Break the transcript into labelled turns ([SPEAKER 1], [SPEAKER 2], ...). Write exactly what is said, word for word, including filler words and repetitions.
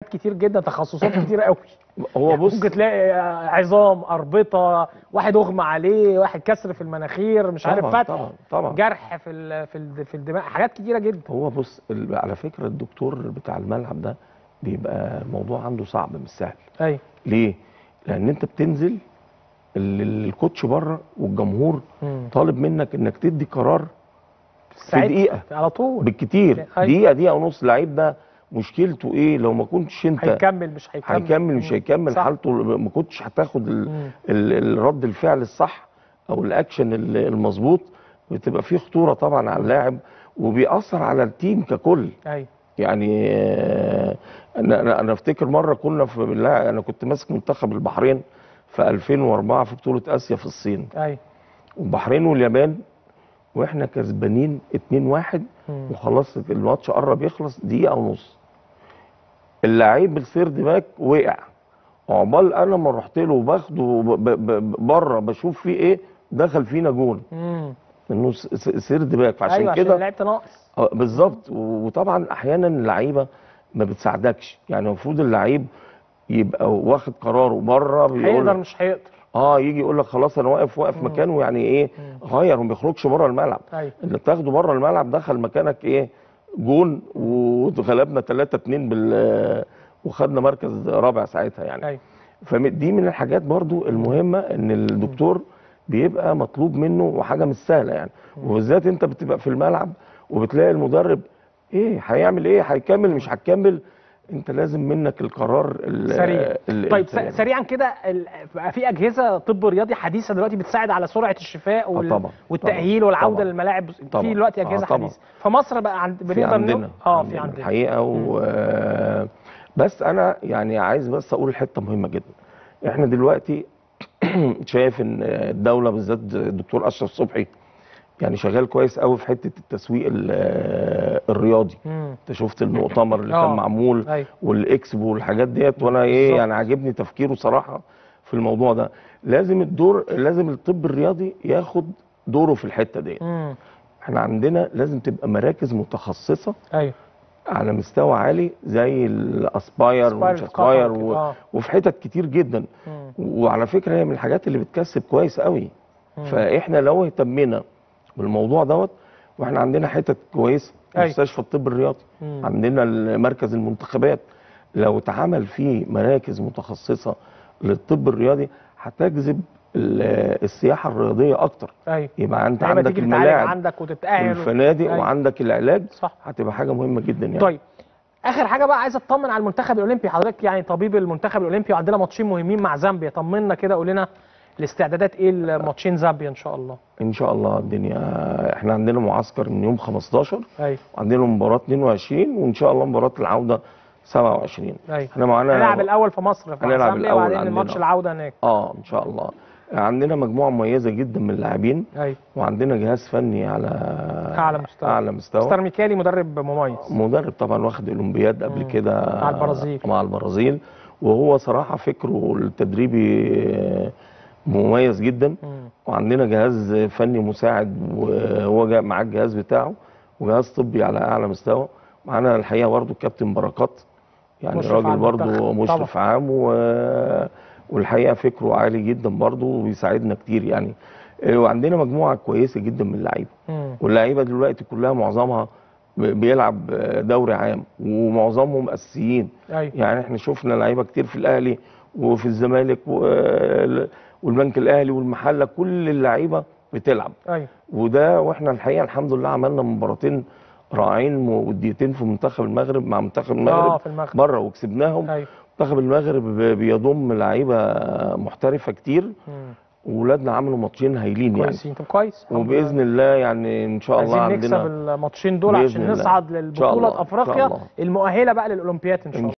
[SPEAKER 1] حاجات كتير جدا، تخصصات كتير قوي.
[SPEAKER 2] هو
[SPEAKER 1] يعني
[SPEAKER 2] بص،
[SPEAKER 1] ممكن تلاقي عظام، اربطه، واحد اغمى عليه، واحد كسر في المناخير، مش عارف
[SPEAKER 2] طبعا
[SPEAKER 1] فتح،
[SPEAKER 2] طبعا طبعا
[SPEAKER 1] جرح في ال في ال في الدماغ، حاجات كتيره جدا.
[SPEAKER 2] هو بص ال- على فكره الدكتور بتاع الملعب ده بيبقى الموضوع عنده صعب مش سهل.
[SPEAKER 1] ايوه.
[SPEAKER 2] ليه؟ لان انت بتنزل ال- ال- الكوتش بره والجمهور
[SPEAKER 1] مم.
[SPEAKER 2] طالب منك انك تدي قرار في
[SPEAKER 1] ساعتها
[SPEAKER 2] دقيقه
[SPEAKER 1] على طول.
[SPEAKER 2] بالكتير.
[SPEAKER 1] أيوة.
[SPEAKER 2] دقيقه دقيقه ونص. اللعيب ده مشكلته ايه؟ لو ما كنتش انت
[SPEAKER 1] هيكمل مش هيكمل،
[SPEAKER 2] هيكمل مش
[SPEAKER 1] مم.
[SPEAKER 2] هيكمل
[SPEAKER 1] صح.
[SPEAKER 2] حالته، ما كنتش هتاخد ال-
[SPEAKER 1] مم.
[SPEAKER 2] ال- الرد الفعل الصح او الاكشن ال- المظبوط، بتبقى فيه خطوره طبعا على اللاعب وبيأثر على التيم ككل.
[SPEAKER 1] ايوه.
[SPEAKER 2] يعني آه، انا انا أنا افتكر مره كنا في بالله، انا كنت ماسك منتخب البحرين في ألفين وأربعة في بطوله اسيا في الصين،
[SPEAKER 1] ايوه.
[SPEAKER 2] والبحرين واليابان، واحنا كسبانين اتنين واحد
[SPEAKER 1] مم.
[SPEAKER 2] وخلاص الماتش قرب يخلص دقيقه ونص. اللعيب الثيرد باك وقع، عقبال انا ما رحت له باخده بره بشوف فيه ايه، دخل فينا جون
[SPEAKER 1] امم
[SPEAKER 2] انه س- س- سيرد باك. فعشان
[SPEAKER 1] ايوه عشان
[SPEAKER 2] كده
[SPEAKER 1] لعبت ناقص.
[SPEAKER 2] آه، بالظبط. وطبعا احيانا اللعيبه ما بتساعدكش، يعني المفروض اللعيب يبقى واخد قراره بره بيقول
[SPEAKER 1] هيقدر
[SPEAKER 2] لك
[SPEAKER 1] مش هيقدر.
[SPEAKER 2] اه يجي يقول لك خلاص انا واقف واقف
[SPEAKER 1] مم.
[SPEAKER 2] مكانه، يعني ايه
[SPEAKER 1] مم.
[SPEAKER 2] غير وما بيخرجش بره الملعب.
[SPEAKER 1] ايوه.
[SPEAKER 2] اللي بتاخده بره الملعب دخل مكانك ايه جون، وغلبنا ثلاثة اتنين بال وخدنا مركز رابع ساعتها يعني.
[SPEAKER 1] ايوه.
[SPEAKER 2] فدي من الحاجات برضو المهمه ان الدكتور بيبقى مطلوب منه، وحاجه مش سهله يعني. وبالذات انت بتبقى في الملعب وبتلاقي المدرب ايه هيعمل، ايه هيكمل مش هتكمل، انت لازم منك القرار ال-
[SPEAKER 1] سريع.
[SPEAKER 2] ال-
[SPEAKER 1] طيب
[SPEAKER 2] السريع.
[SPEAKER 1] سريعا كده، ال- بقى في اجهزه طب رياضي حديثه دلوقتي بتساعد على سرعه الشفاء وال...
[SPEAKER 2] طبعا
[SPEAKER 1] والتاهيل
[SPEAKER 2] طبعا
[SPEAKER 1] والعوده
[SPEAKER 2] طبعا
[SPEAKER 1] للملاعب. في
[SPEAKER 2] طبعا
[SPEAKER 1] دلوقتي
[SPEAKER 2] آه
[SPEAKER 1] اجهزه
[SPEAKER 2] طبعا
[SPEAKER 1] حديثه في مصر بقى عند...
[SPEAKER 2] في
[SPEAKER 1] بنقدر
[SPEAKER 2] عندنا
[SPEAKER 1] نقول اه في
[SPEAKER 2] عندنا
[SPEAKER 1] عندنا
[SPEAKER 2] الحقيقه و... بس انا يعني عايز بس اقول حته مهمه جدا. احنا دلوقتي شايف ان الدوله بالذات الدكتور اشرف صبحي يعني شغال كويس قوي في حته التسويق ال- الرياضي.
[SPEAKER 1] مم.
[SPEAKER 2] انت شفت المؤتمر اللي
[SPEAKER 1] آه.
[SPEAKER 2] كان معمول
[SPEAKER 1] أيوة.
[SPEAKER 2] والاكسبو والحاجات ديت، وانا ايه
[SPEAKER 1] بالظبط.
[SPEAKER 2] يعني عاجبني تفكيره صراحه في الموضوع ده. لازم الدور لازم الطب الرياضي ياخد دوره في الحته ديت.
[SPEAKER 1] مم.
[SPEAKER 2] احنا عندنا لازم تبقى مراكز متخصصه
[SPEAKER 1] ايوه.
[SPEAKER 2] على مستوى عالي زي الاسباير
[SPEAKER 1] أسباير
[SPEAKER 2] ومش
[SPEAKER 1] في قطر
[SPEAKER 2] اسباير
[SPEAKER 1] وكده.
[SPEAKER 2] و...
[SPEAKER 1] آه.
[SPEAKER 2] وفي حتت كتير جدا.
[SPEAKER 1] مم.
[SPEAKER 2] وعلى فكره هي من الحاجات اللي بتكسب كويس قوي.
[SPEAKER 1] مم.
[SPEAKER 2] فاحنا لو اهتمينا بالموضوع دوت، واحنا عندنا حتت كويسه،
[SPEAKER 1] أيوة.
[SPEAKER 2] مستشفى الطب الرياضي،
[SPEAKER 1] مم.
[SPEAKER 2] عندنا مركز المنتخبات، لو اتعمل فيه مراكز متخصصه للطب الرياضي هتجذب ال- السياحه الرياضيه اكتر.
[SPEAKER 1] ايوه.
[SPEAKER 2] يبقى انت
[SPEAKER 1] هيبقى
[SPEAKER 2] عندك
[SPEAKER 1] تيجي تتعالج
[SPEAKER 2] الملاعب
[SPEAKER 1] عندك وتتاهل
[SPEAKER 2] والفنادق
[SPEAKER 1] أيوة.
[SPEAKER 2] وعندك العلاج،
[SPEAKER 1] صح.
[SPEAKER 2] هتبقى حاجه مهمه جدا يعني.
[SPEAKER 1] طيب اخر حاجه بقى، عايز اطمن على المنتخب الاولمبي. حضرتك يعني طبيب المنتخب الاولمبي، وعندنا ماتشين مهمين مع زامبيا. طمنا كده، قول لنا الاستعدادات ايه لماتشين زامبيا ان شاء الله.
[SPEAKER 2] ان شاء الله الدنيا، احنا عندنا معسكر من يوم خمستاشر،
[SPEAKER 1] ايوه.
[SPEAKER 2] وعندنا مباراه اتنين وعشرين، وان شاء الله مباراه العوده سبعة وعشرين.
[SPEAKER 1] ايوه.
[SPEAKER 2] احنا معانا
[SPEAKER 1] هنلعب الاول في مصر في
[SPEAKER 2] هنلعب
[SPEAKER 1] زامبيا،
[SPEAKER 2] الأول
[SPEAKER 1] وبعدين
[SPEAKER 2] عندنا.
[SPEAKER 1] الماتش العوده هناك.
[SPEAKER 2] اه ان شاء الله. عندنا مجموعه مميزه جدا من اللاعبين،
[SPEAKER 1] ايوه.
[SPEAKER 2] وعندنا جهاز فني على
[SPEAKER 1] اعلى مستوى.
[SPEAKER 2] اعلى مستوى.
[SPEAKER 1] مستر ميكالي مدرب مميز،
[SPEAKER 2] مدرب طبعا واخد اولمبياد قبل كده
[SPEAKER 1] مع البرازيل.
[SPEAKER 2] مع البرازيل، وهو صراحه فكره التدريبي مميز جدا.
[SPEAKER 1] مم.
[SPEAKER 2] وعندنا جهاز فني مساعد، وهو جاء معاه الجهاز بتاعه، وجهاز طبي على اعلى مستوى. معانا الحقيقه برضه الكابتن بركات، يعني
[SPEAKER 1] مشرف على
[SPEAKER 2] راجل برضه
[SPEAKER 1] المنتخب.
[SPEAKER 2] مشرف
[SPEAKER 1] طبعا.
[SPEAKER 2] عام، و... والحقيقه فكره عالي جدا برضه وبيساعدنا كتير يعني. وعندنا مجموعه كويسه جدا من اللعيبه،
[SPEAKER 1] مم.
[SPEAKER 2] واللعيبه دلوقتي كلها معظمها بيلعب دوري عام، ومعظمهم اساسيين.
[SPEAKER 1] ايوه.
[SPEAKER 2] يعني احنا شفنا لعيبه كتير في الاهلي وفي الزمالك و- والبنك الاهلي والمحله، كل اللعيبه بتلعب.
[SPEAKER 1] ايوه.
[SPEAKER 2] وده واحنا الحقيقه الحمد لله عملنا مباراتين رائعين وديتين في منتخب المغرب مع منتخب المغرب
[SPEAKER 1] اه في المغرب
[SPEAKER 2] بره وكسبناهم.
[SPEAKER 1] ايوه.
[SPEAKER 2] منتخب المغرب بيضم لعيبه محترفه كتير،
[SPEAKER 1] مم.
[SPEAKER 2] واولادنا عملوا ماتشين هايلين يعني.
[SPEAKER 1] كويسين. طب كويس. الحمد
[SPEAKER 2] وباذن
[SPEAKER 1] لله.
[SPEAKER 2] الله يعني ان شاء الله
[SPEAKER 1] عايزين نكسب
[SPEAKER 2] عندنا
[SPEAKER 1] الماتشين دول
[SPEAKER 2] بإذن
[SPEAKER 1] عشان
[SPEAKER 2] الله.
[SPEAKER 1] نصعد
[SPEAKER 2] إن شاء الله.
[SPEAKER 1] للبطوله
[SPEAKER 2] إن شاء
[SPEAKER 1] افريقيا
[SPEAKER 2] الله.
[SPEAKER 1] المؤهله بقى للاولمبياد ان شاء الله.